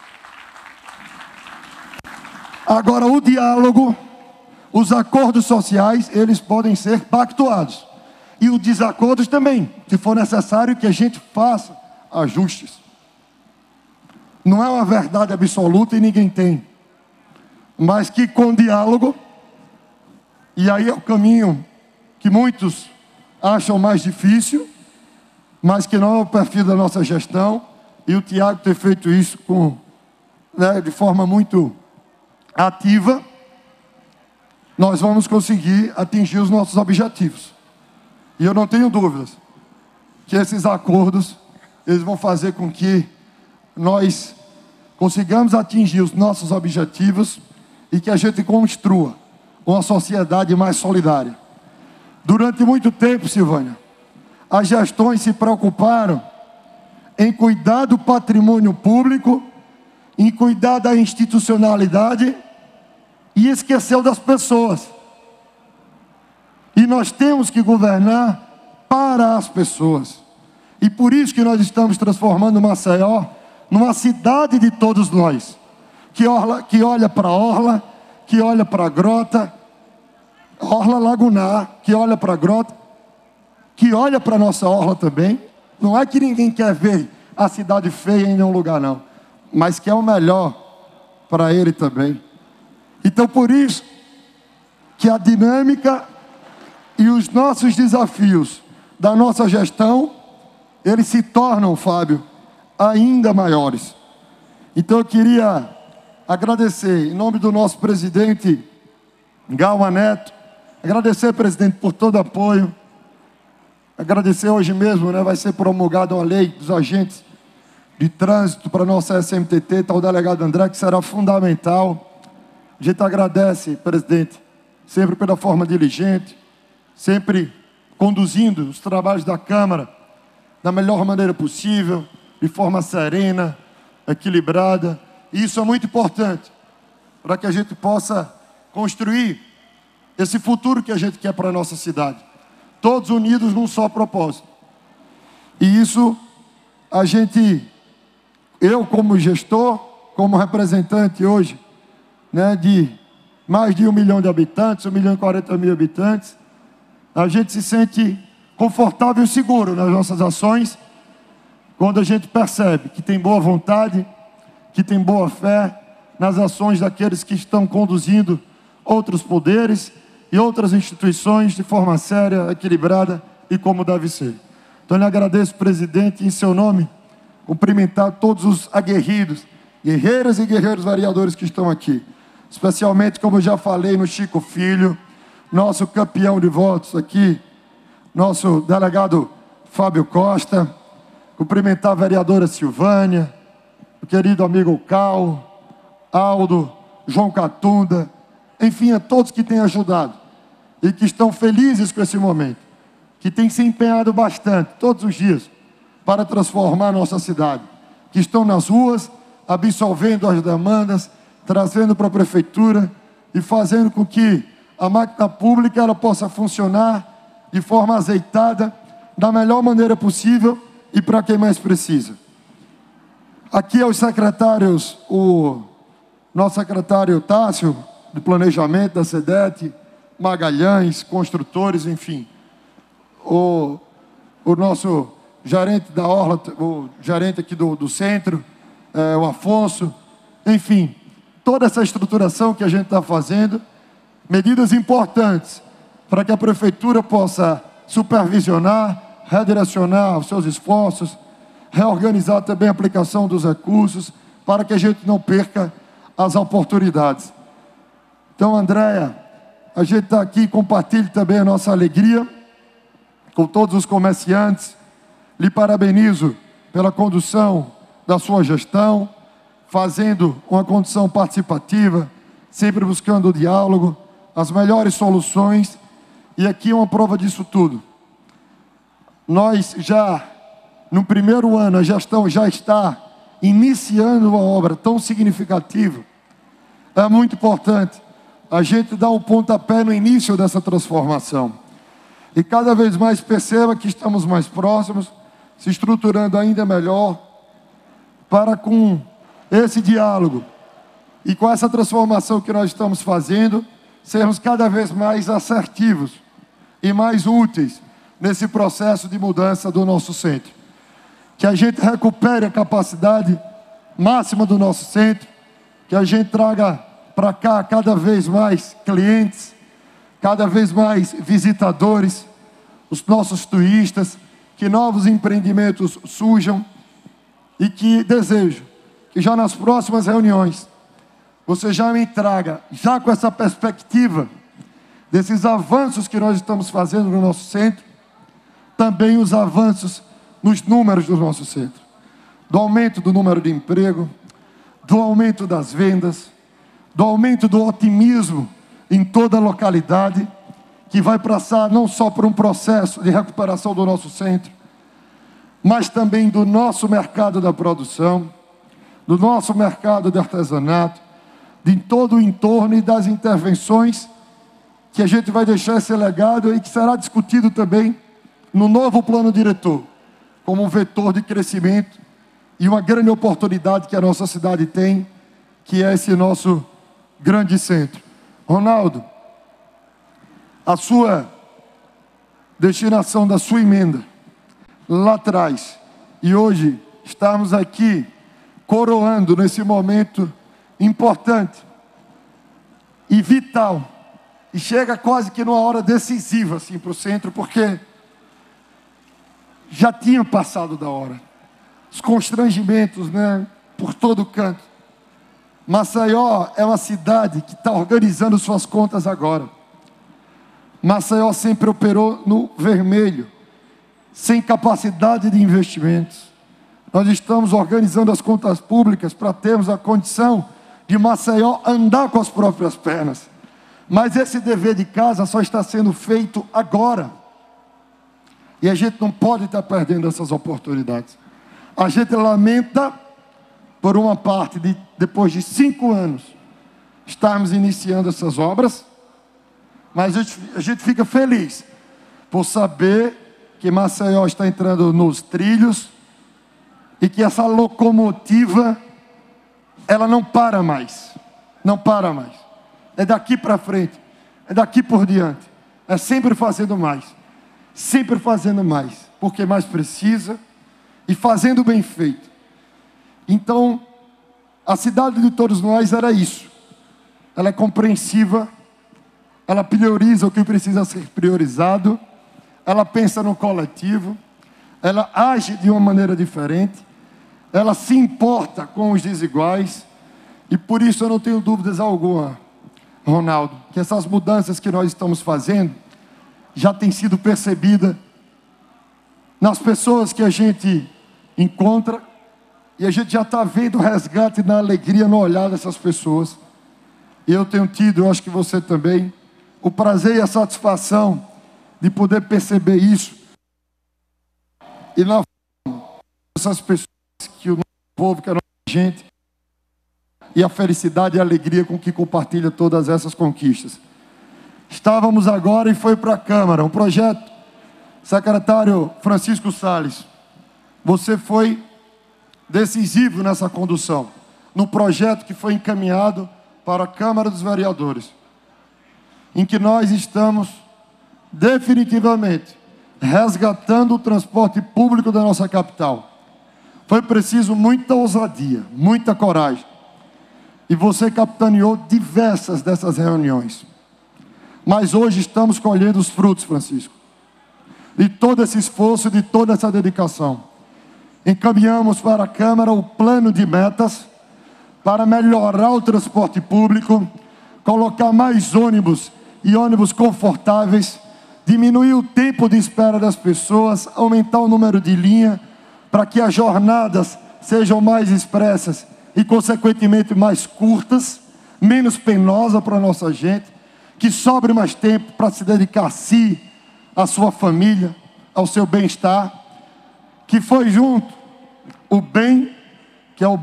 Agora, o diálogo, os acordos sociais, eles podem ser pactuados. E os desacordos também, se for necessário que a gente faça ajustes. Não é uma verdade absoluta e ninguém tem. Mas que com diálogo, e aí é o caminho que muitos acham mais difícil, mas que não é o perfil da nossa gestão, e o Tiago ter feito isso de forma muito ativa, nós vamos conseguir atingir os nossos objetivos. E eu não tenho dúvidas que esses acordos, eles vão fazer com que nós consigamos atingir os nossos objetivos e que a gente construa uma sociedade mais solidária. Durante muito tempo, Silvânia, as gestões se preocuparam em cuidar do patrimônio público, em cuidar da institucionalidade e esqueceu das pessoas. E nós temos que governar para as pessoas. E por isso que nós estamos transformando Maceió numa cidade de todos nós, que olha para a orla, que olha para a grota, orla lagunar, que olha para a grota, que olha para a nossa orla também. Não é que ninguém quer ver a cidade feia em nenhum lugar, não, mas que é o melhor para ele também. Então, por isso que a dinâmica e os nossos desafios da nossa gestão, eles se tornam, Fábio, ainda maiores. Então eu queria agradecer, em nome do nosso presidente Galma Neto, agradecer, presidente, por todo o apoio, agradecer hoje mesmo, vai ser promulgada uma lei dos agentes de trânsito para a nossa SMTT, está o delegado André, que será fundamental. A gente agradece, presidente, sempre pela forma diligente, sempre conduzindo os trabalhos da Câmara da melhor maneira possível, de forma serena, equilibrada. E isso é muito importante para que a gente possa construir esse futuro que a gente quer para a nossa cidade. Todos unidos num só propósito. E isso eu como gestor, como representante hoje, de mais de 1 milhão de habitantes, 1.040.000 habitantes, a gente se sente confortável e seguro nas nossas ações, quando a gente percebe que tem boa vontade, que tem boa fé nas ações daqueles que estão conduzindo outros poderes e outras instituições de forma séria, equilibrada e como deve ser. Então, eu lhe agradeço, presidente, em seu nome, cumprimentar todos os aguerridos, guerreiras e guerreiros vereadores que estão aqui, especialmente, como eu já falei, no Chico Filho, nosso campeão de votos aqui, nosso delegado Fábio Costa, cumprimentar a vereadora Silvânia, o querido amigo Cal, Aldo, João Catunda, enfim, a todos que têm ajudado e que estão felizes com esse momento, que têm se empenhado bastante, todos os dias, para transformar a nossa cidade, que estão nas ruas, absolvendo as demandas, trazendo para a prefeitura e fazendo com que a máquina pública ela possa funcionar de forma azeitada, da melhor maneira possível e para quem mais precisa. Aqui aos secretários, o nosso secretário Tássio, de Planejamento da SEDET, Magalhães, construtores, enfim. O nosso gerente da Orla, o gerente aqui do centro, o Afonso, enfim, toda essa estruturação que a gente está fazendo, medidas importantes para que a prefeitura possa supervisionar, redirecionar os seus esforços, reorganizar também a aplicação dos recursos, para que a gente não perca as oportunidades. Então, Andréia, a gente está aqui, compartilhe também a nossa alegria com todos os comerciantes. Lhe parabenizo pela condução da sua gestão, fazendo uma condução participativa, sempre buscando o diálogo, as melhores soluções, e aqui é uma prova disso tudo. Nós já, no primeiro ano, a gestão já está iniciando uma obra tão significativa. É muito importante a gente dar um pontapé no início dessa transformação. E cada vez mais perceba que estamos mais próximos, se estruturando ainda melhor, para com esse diálogo e com essa transformação que nós estamos fazendo, sermos cada vez mais assertivos e mais úteis nesse processo de mudança do nosso centro. Que a gente recupere a capacidade máxima do nosso centro, que a gente traga para cá cada vez mais clientes, cada vez mais visitadores, os nossos turistas, que novos empreendimentos surjam e que desejo que já nas próximas reuniões você já me traga, já com essa perspectiva desses avanços que nós estamos fazendo no nosso centro, também os avanços nos números do nosso centro, do aumento do número de emprego, do aumento das vendas, do aumento do otimismo em toda a localidade, que vai passar não só por um processo de recuperação do nosso centro, mas também do nosso mercado da produção, do nosso mercado de artesanato, de todo o entorno e das intervenções que a gente vai deixar esse legado e que será discutido também no novo plano diretor, como um vetor de crescimento e uma grande oportunidade que a nossa cidade tem, que é esse nosso grande centro. Ronaldo, a sua destinação da sua emenda lá atrás e hoje estamos aqui coroando nesse momento importante e vital, e chega quase que numa hora decisiva assim, para o centro, porque já tinha passado da hora. Os constrangimentos, né, por todo canto. Maceió é uma cidade que está organizando suas contas agora. Maceió sempre operou no vermelho, sem capacidade de investimentos. Nós estamos organizando as contas públicas para termos a condição de Maceió andar com as próprias pernas. Mas esse dever de casa só está sendo feito agora. E a gente não pode estar perdendo essas oportunidades. A gente lamenta, por uma parte, depois de 5 anos, estarmos iniciando essas obras, mas a gente fica feliz por saber que Maceió está entrando nos trilhos e que essa locomotiva, ela não para mais. Não para mais. É daqui para frente, é daqui por diante. É sempre fazendo mais. Sempre fazendo mais, porque mais precisa e fazendo bem feito. Então, a cidade de todos nós era isso. Ela é compreensiva, ela prioriza o que precisa ser priorizado, ela pensa no coletivo, ela age de uma maneira diferente, ela se importa com os desiguais, e por isso eu não tenho dúvidas alguma, Ronaldo, que essas mudanças que nós estamos fazendo já têm sido percebidas nas pessoas que a gente encontra, e a gente já está vendo o resgate na alegria, no olhar dessas pessoas. E eu tenho tido, eu acho que você também, o prazer e a satisfação de poder perceber isso. E na forma dessas pessoas que o nosso povo, que a nossa gente, e a felicidade e a alegria com que compartilha todas essas conquistas. Estávamos agora e foi para a Câmara um projeto. Secretário Francisco Salles, você foi decisivo nessa condução, no projeto que foi encaminhado para a Câmara dos Vereadores, em que nós estamos definitivamente resgatando o transporte público da nossa capital. Foi preciso muita ousadia, muita coragem. E você capitaneou diversas dessas reuniões. Mas hoje estamos colhendo os frutos, Francisco, de todo esse esforço, de toda essa dedicação. Encaminhamos para a Câmara o plano de metas para melhorar o transporte público, colocar mais ônibus e ônibus confortáveis, diminuir o tempo de espera das pessoas, aumentar o número de linha, para que as jornadas sejam mais expressas e, consequentemente, mais curtas, menos penosas para a nossa gente, que sobre mais tempo para se dedicar a si, à sua família, ao seu bem-estar, que foi junto o bem, que é o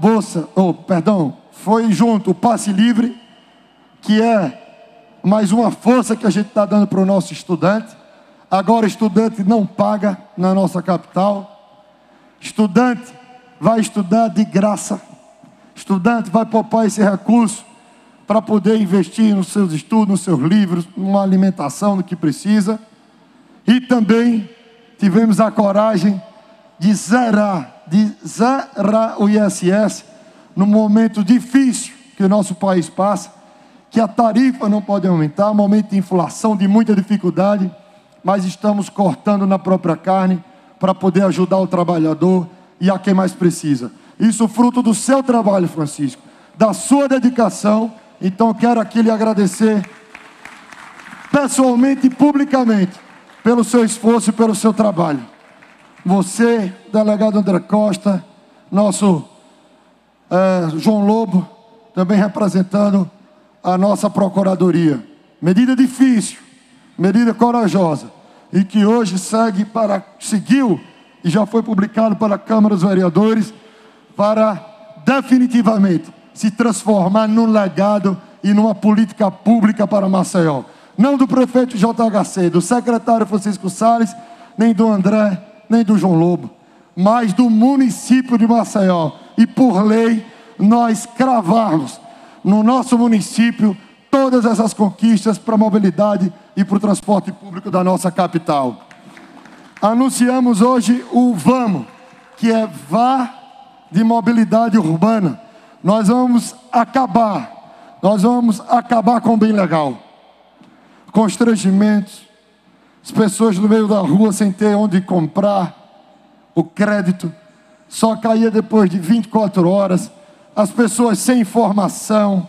foi junto o passe livre, que é mais uma força que a gente está dando para o nosso estudante. Agora estudante não paga na nossa capital. Estudante vai estudar de graça. Estudante vai poupar esse recurso para poder investir nos seus estudos, nos seus livros, numa alimentação, no que precisa. E também tivemos a coragem de zerar o ISS no momento difícil que o nosso país passa, que a tarifa não pode aumentar, momento de inflação, de muita dificuldade, mas estamos cortando na própria carne para poder ajudar o trabalhador e a quem mais precisa. Isso fruto do seu trabalho, Francisco, da sua dedicação. Então quero aqui lhe agradecer pessoalmente e publicamente pelo seu esforço e pelo seu trabalho. Você, delegado André Costa, nosso João Lobo, também representando a nossa Procuradoria. Medida difícil, medida corajosa, e que hoje seguiu e já foi publicado pela Câmara dos Vereadores para definitivamente se transformar num legado e numa política pública para Maceió. Não do prefeito JHC, do secretário Francisco Salles, nem do André, nem do João Lobo, mas do município de Maceió. E por lei, nós cravarmos no nosso município todas essas conquistas para a mobilidade e para o transporte público da nossa capital. Anunciamos hoje o VAMO, que é VA de Mobilidade Urbana. Nós vamos acabar com o bem legal. Constrangimentos, as pessoas no meio da rua sem ter onde comprar, o crédito só caía depois de 24 horas, as pessoas sem informação,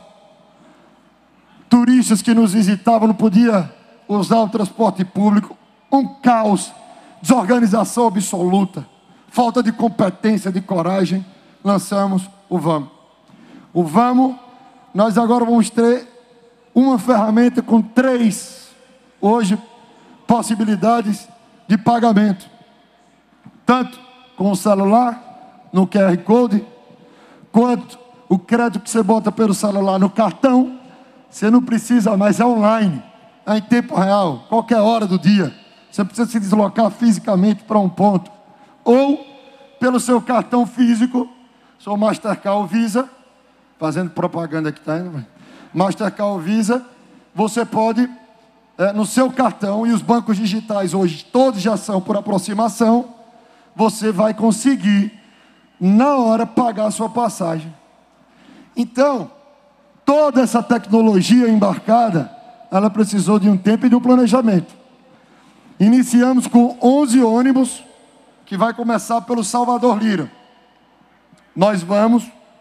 turistas que nos visitavam não podiam usar o transporte público, um caos, desorganização absoluta, falta de competência, de coragem. Lançamos o VAMO. O VAMO, nós agora vamos ter uma ferramenta com 3, hoje, possibilidades de pagamento. Tanto com o celular, no QR Code, quanto o crédito que você bota pelo celular no cartão, você não precisa mais, é online, é em tempo real, qualquer hora do dia. Você precisa se deslocar fisicamente para um ponto. Ou pelo seu cartão físico, sou Mastercard ou Visa, fazendo propaganda aqui, tá indo? Mastercard ou Visa, você pode, no seu cartão, e os bancos digitais hoje todos já são por aproximação, você vai conseguir, na hora, pagar a sua passagem. Então, toda essa tecnologia embarcada, ela precisou de um tempo e de um planejamento. Iniciamos com 11 ônibus, que vai começar pelo Salvador Lira. Nós vamos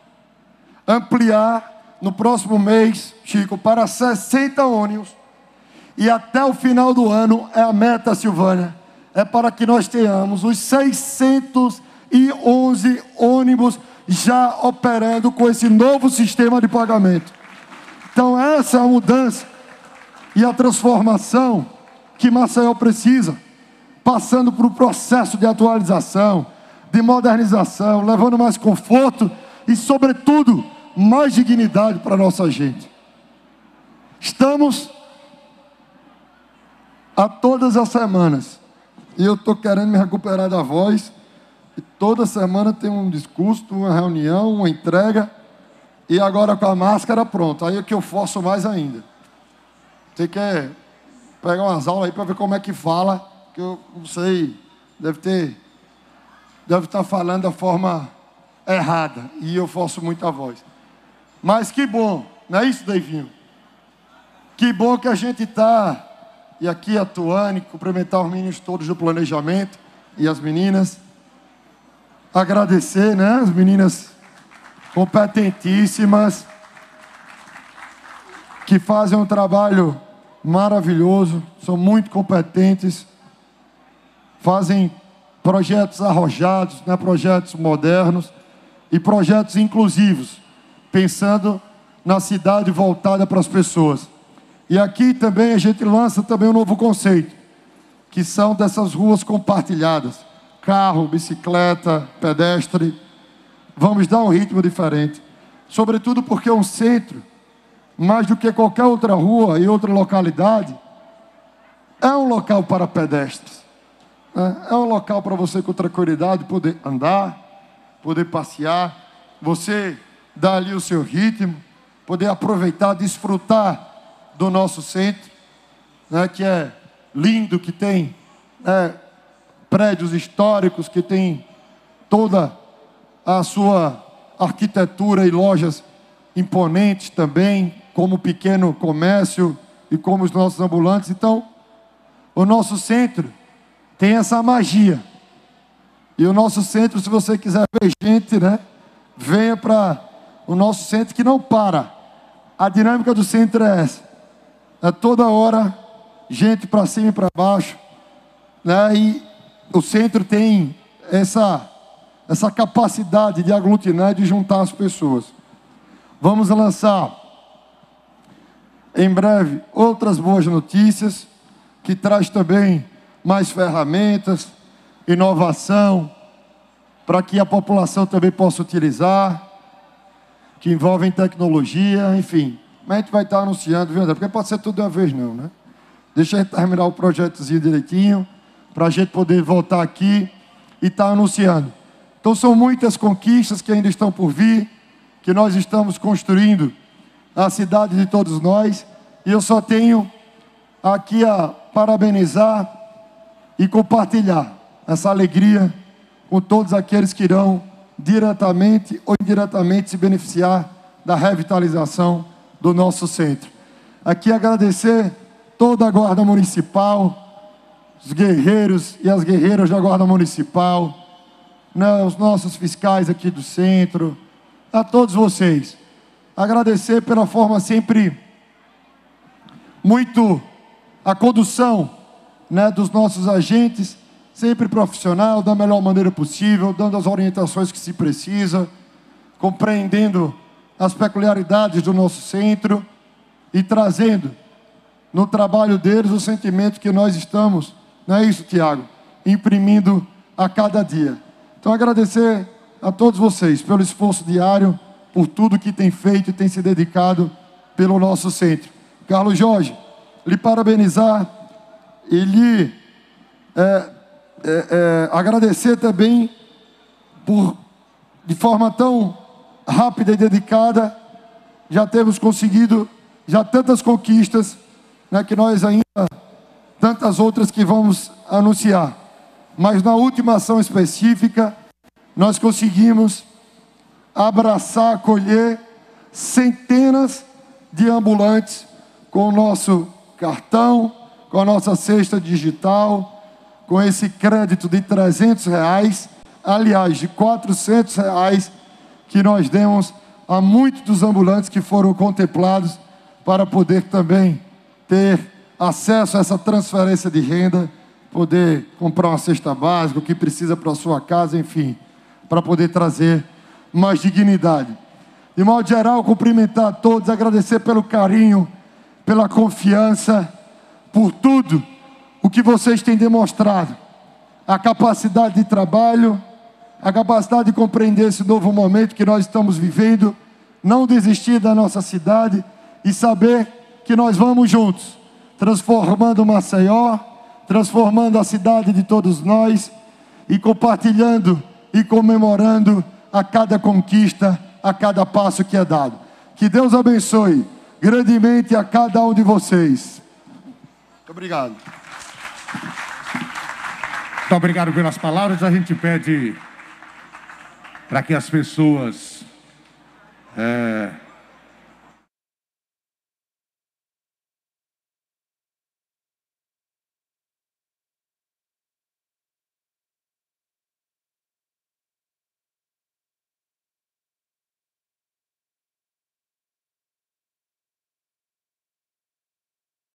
ampliar no próximo mês, Chico, para 60 ônibus. E até o final do ano, é a meta, Silvânia, é para que nós tenhamos os 611 ônibus já operando com esse novo sistema de pagamento. Então essa é a mudança e a transformação que Maceió precisa, passando por um processo de atualização, de modernização, levando mais conforto e, sobretudo, mais dignidade para a nossa gente. Estamos a todas as semanas, e eu estou querendo me recuperar da voz, e toda semana tem um discurso, uma reunião, uma entrega, e agora com a máscara pronto, aí é que eu forço mais ainda. Você quer pegar umas aulas aí para ver como é que fala, que eu não sei, deve estar falando da forma errada, e eu forço muito a voz. Mas que bom, não é isso, Deivinho? Que bom que a gente está, e aqui a Tuane, cumprimentar os meninos todos do planejamento, e as meninas, agradecer, né, as meninas competentíssimas, que fazem um trabalho maravilhoso, são muito competentes, fazem projetos arrojados, né, projetos modernos e projetos inclusivos, pensando na cidade voltada para as pessoas. E aqui também a gente lança também um novo conceito, que são dessas ruas compartilhadas, carro, bicicleta, pedestre. Vamos dar um ritmo diferente, sobretudo porque um centro, mais do que qualquer outra rua e outra localidade, é um local para pedestres. É um local para você com tranquilidade poder andar, poder passear, você dar ali o seu ritmo, poder aproveitar, desfrutar do nosso centro, né, que é lindo, que tem prédios históricos, que tem toda a sua arquitetura e lojas imponentes também, como o pequeno comércio e como os nossos ambulantes. Então, o nosso centro tem essa magia. E o nosso centro, se você quiser ver gente, né, venha para o nosso centro, que não para. A dinâmica do centro é essa. É toda hora gente para cima e para baixo, né? E o centro tem essa capacidade de aglutinar e de juntar as pessoas. Vamos lançar em breve outras boas notícias, que traz também mais ferramentas, inovação, para que a população também possa utilizar, que envolvem tecnologia, enfim. Mas a gente vai estar anunciando, viu, André? Porque pode ser tudo de uma vez não, né? Deixa a gente terminar o projetozinho direitinho, para a gente poder voltar aqui e estar anunciando. Então são muitas conquistas que ainda estão por vir, que nós estamos construindo a cidade de todos nós, e eu só tenho aqui a parabenizar e compartilhar essa alegria com todos aqueles que irão diretamente ou indiretamente se beneficiar da revitalização do nosso centro. Aqui agradecer toda a Guarda Municipal, os guerreiros e as guerreiras da Guarda Municipal, né, os nossos fiscais aqui do centro, a todos vocês. Agradecer pela forma sempre muito, a condução, né, dos nossos agentes, sempre profissional, da melhor maneira possível, dando as orientações que se precisa, compreendendo as peculiaridades do nosso centro e trazendo no trabalho deles o sentimento que nós estamos, não é isso, Tiago? Imprimindo a cada dia. Então agradecer a todos vocês pelo esforço diário, por tudo que tem feito e tem se dedicado pelo nosso centro. Carlos Jorge, lhe parabenizar e lhe agradecer também por, de forma tão rápida e dedicada, já temos conseguido já tantas conquistas, né, que nós ainda, tantas outras que vamos anunciar. Mas na última ação específica, nós conseguimos abraçar, acolher centenas de ambulantes com o nosso cartão, com a nossa cesta digital, com esse crédito de R$300, aliás, de R$400, que nós demos a muitos dos ambulantes que foram contemplados para poder também ter acesso a essa transferência de renda, poder comprar uma cesta básica, o que precisa para a sua casa, enfim, para poder trazer mais dignidade. De modo geral, cumprimentar a todos, agradecer pelo carinho, pela confiança, por tudo o que vocês têm demonstrado, a capacidade de trabalho, a capacidade de compreender esse novo momento que nós estamos vivendo não desistir da nossa cidade e saber que nós vamos juntos, transformando Maceió, transformando a cidade de todos nós e compartilhando e comemorando a cada conquista, a cada passo que é dado. Que Deus abençoe grandemente a cada um de vocês. Muito obrigado. Muito obrigado pelas palavras. A gente pede para que as pessoas